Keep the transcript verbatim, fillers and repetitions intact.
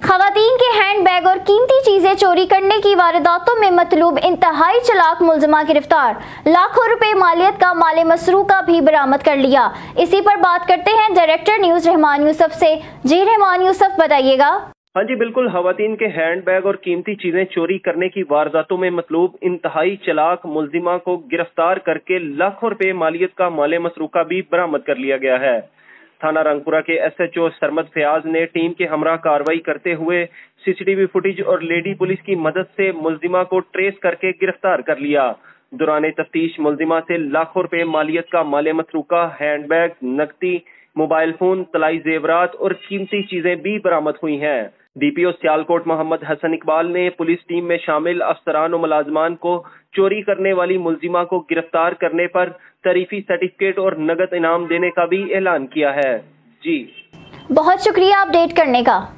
खवातीन के hand bag और कीमती चीजें चोरी करने की वारदातों में मतलूब इंतहाई चालाक मुलजिमा गिरफ्तार, लाखों रुपए मालियत का माले मसरूका भी बरामद कर लिया। इसी पर बात करते हैं डायरेक्टर न्यूज रहमान यूसुफ से। जी रहमान यूसुफ, बताइएगा। हाँ जी बिल्कुल, खवातीन के हैंड बैग और कीमती चीजें चोरी करने की वारदातों में मतलूब इंतहाई चालाक मुलजिमा को गिरफ्तार करके लाखों रुपए मालियत का माले मसरूका भी बरामद कर लिया गया है। थाना रंगपुरा के S H O Sarmad Fayyaz ने टीम के हमरा कार्रवाई करते हुए सीसीटीवी फुटेज और लेडी पुलिस की मदद से मुलजिमा को ट्रेस करके गिरफ्तार कर लिया। दौरान तफ्तीश मुलजिमा से लाखों रुपए मालियत का माले मसरूका, हैंडबैग, नकदी, मोबाइल फोन, तलाई जेवरात और कीमती चीजें भी बरामद हुई हैं। डीपीओ सियालकोट मोहम्मद हसन इकबाल ने पुलिस टीम में शामिल अफसरान और मुलाजमान को चोरी करने वाली मुलजिमा को गिरफ्तार करने पर तारीफी सर्टिफिकेट और नगद इनाम देने का भी ऐलान किया है। जी बहुत शुक्रिया अपडेट करने का।